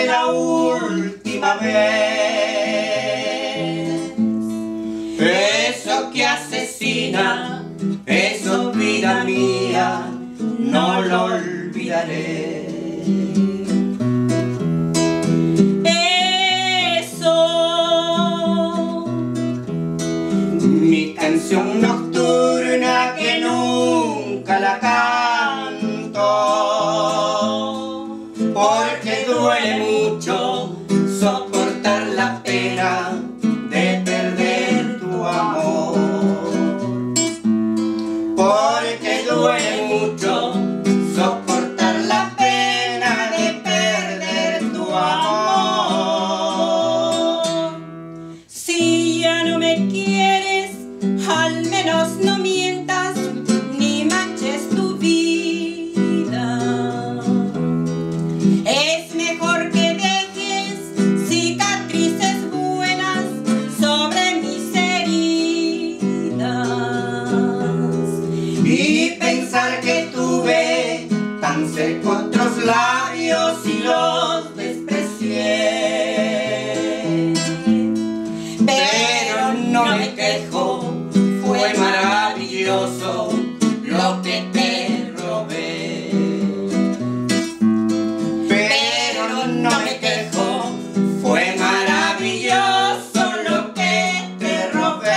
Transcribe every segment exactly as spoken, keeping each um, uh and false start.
fue la última vez. Eso que asesina, eso vida mía, no lo olvidaré. Mi canción nocturna que nunca la canto, porque duele mucho soportar la pena de perder tu amor. Porque duele mucho soportar la pena de perder tu amor. Si ya no me quieres, al menos no mientas ni manches tu vida. Es mejor que dejes cicatrices buenas sobre mis heridas. Y pensar que tuve tan cerca otros labios y los desprecié. Pero no me quejo, fue maravilloso lo que te robé. Pero no me quejo, fue maravilloso lo que te robé.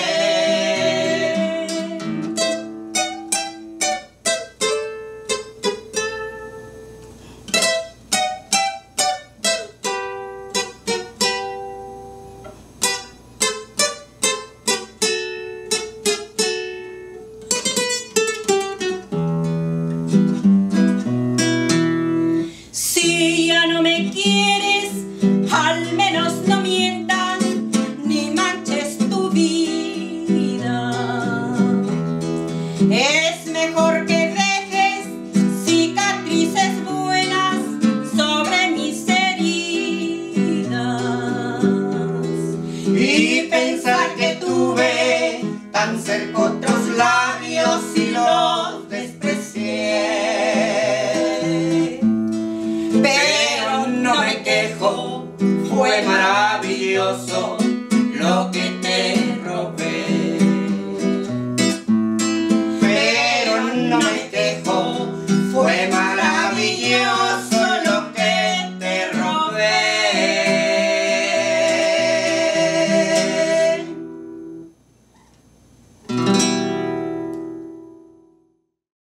Si ya no me quieres, al menos no mientas ni manches tu vida. Es mejor que dejes cicatrices buenas sobre mis heridas. Y pensar que tuve tan cerca otros labios y los desprecié. Pero no me quejo, fue maravilloso lo que te robé. Pero no me quejo, fue maravilloso.